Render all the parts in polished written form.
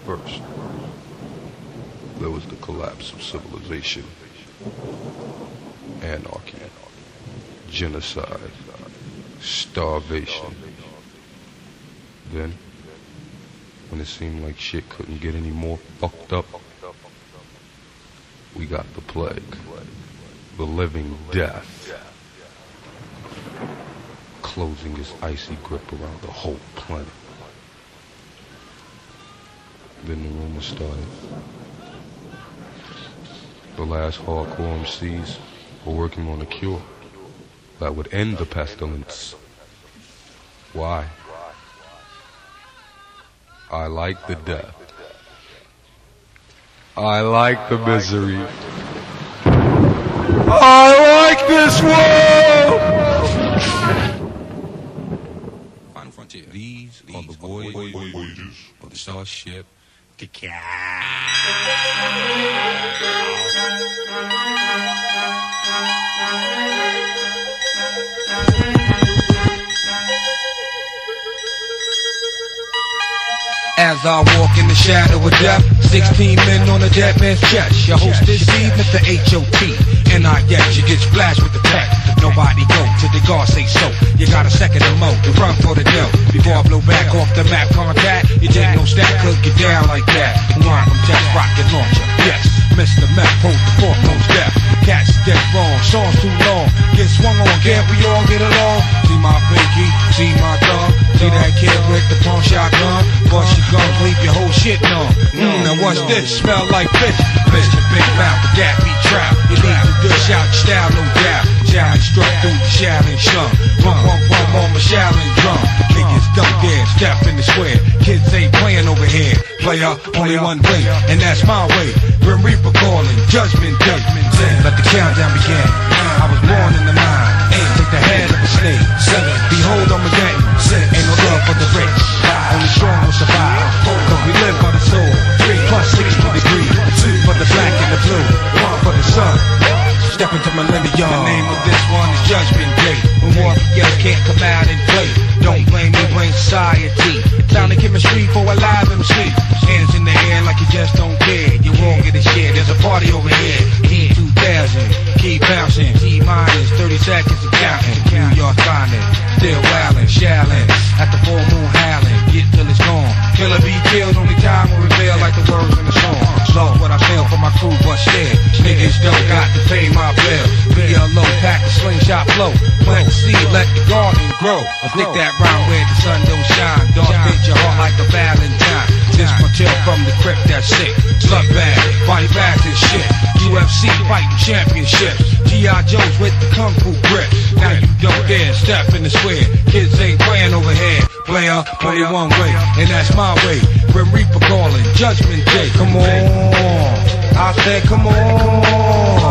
First, there was the collapse of civilization, anarchy, genocide, starvation. Then, when it seemed like shit couldn't get any more fucked up, we got the plague, the living death, closing its icy grip around the whole planet. Then the rumors started. The last hardcore MCs were working on a cure that would end the pestilence. Why? I like the death. I like the misery. I like this world! Final frontier. These are the voyages of the starship. As I walk in the shadow of death, 16 men on a dead man's chest. Your host is Steve, Mr. H.O.T. And I guess you get splashed with the pack. Nobody go till the guard say so. You got a second to mow, to run for the dough. Before I blow back off the map contact, you take no stack, could get down like that. One from test rocket launcher, yes. Mr. Meth, hold the foremost death. Cats dead wrong, songs too long. Get swung on, can't we all get along? See my pinky, see my thumb. See that kid with the pawn shotgun? Bust your gun, leave your whole shit numb. Now what's this? Smell like fish. Mr. Big Mouth, but that be trap. You need to dish out your style, no doubt. Challenge struck through the Shaolin slum. Pump, pump, pump on my Shaolin drum. Niggas don't dare step in the square. Kids ain't playing over here. Player, only one way, and that's my way. Grim Reaper calling, judgment day. Let the countdown begin. I was born in the mind. Take the head of a snake. Behold, I'm a gang. Ain't no love for the rich. Only strong will survive. Cause we live by the soul. 3 plus 60 degrees. 2 for the black and the blue. 1 for the sun. Step into millennium. The name of this one is Judgment Day. When warriors can't come out and play. Don't blame me, blame society. Sound of chemistry for alive and sleep. Hands in the air like you just don't care. You won't get a share. There's a party over here. T2000. Keep bouncing. T-minus 30 seconds and counting. New York finding. Still wildin', shallin'. At the full moon howling. Get till it's gone. Killer be killed. Only time will reveal like the words in the song. Love what I feel for my crew, but still. Niggas don't got to pay my bill. Be a low pack the slingshot flow. Plant the seed, let the garden grow. Stick that round where the sun don't shine. Don't fit your heart like a Valentine. This my tale from the crypt that's sick. Slug bag, body bags and shit. UFC fighting championships. G.I. Joe's with the kung fu grip. Now you don't dare step in the square. Kids ain't playing over here. Player, only one way, and that's my way. Grim Reaper calling, Judgment Day. Come on, I said come on.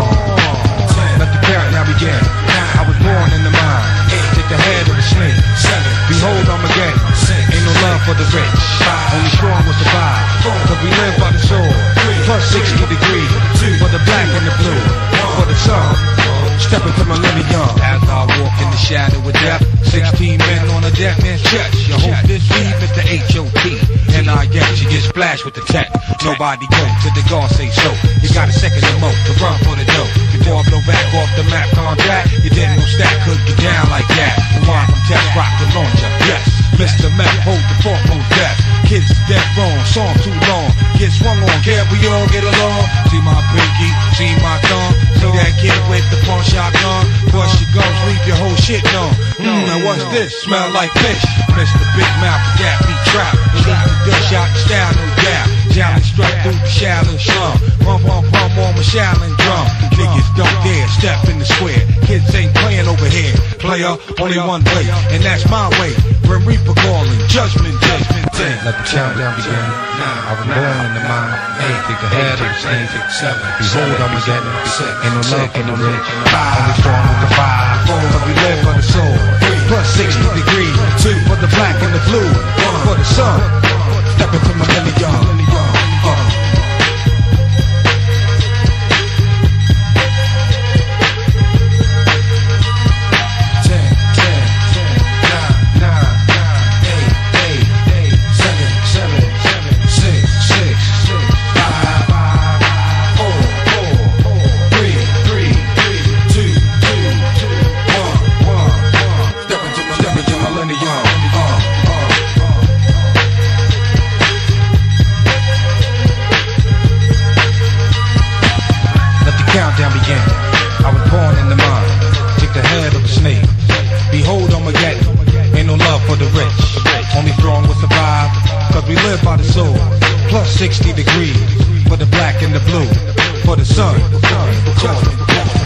Let the countdown begin. I was born in the mind. Take the head of the snake. Behold, I'm a gang. Ain't no love for the rich. Only strong will survive. Cause we live by the sword. Plus 60 degrees. 2 for the black and the blue. 1 for the sun. Step into millennium. As I walk in the shadow of death, 16 men on a dead man's chest. Your host is me, Mr. H.O.T. And I guess you get splashed with the tech. Nobody go till the guard say so. You got a second to mow to run for the dough. Before I blow back off the map contact, you didn't know stack could get down like that. One from test rocket launcher, yes. Mr. Meth, hold the foremost death. Kids dead wrong, song too long. Get swung on, can't we all get along? See my pinky, see my thumb. See that kid with the pawn shotgun. Bust your gums, leave your whole shit numb. Now what's this? Smell like fish. Mr. Big Mouth, that be trap. Leave the dish out the style, no doubt. Challenge struck through the Shaolin slum. Pump, pump, pump on my Shaolin drum. Niggas don't dare step in the square. Kids ain't playing over here. Player, only one way, and that's my way. Grim Reaper calling, Judgment Day. Let the countdown begin. I was born in the mind. Take the head of the snake. Behold, I'm a getting. Ain't no love for the rich. Only strong with the 5. Cause we live by the soul. 3 plus 60 degrees. 2 for the black and the blue. 1 for the sun. Step into millennium. we live by the sword. Plus 60 degrees for the black and the blue. For the sun.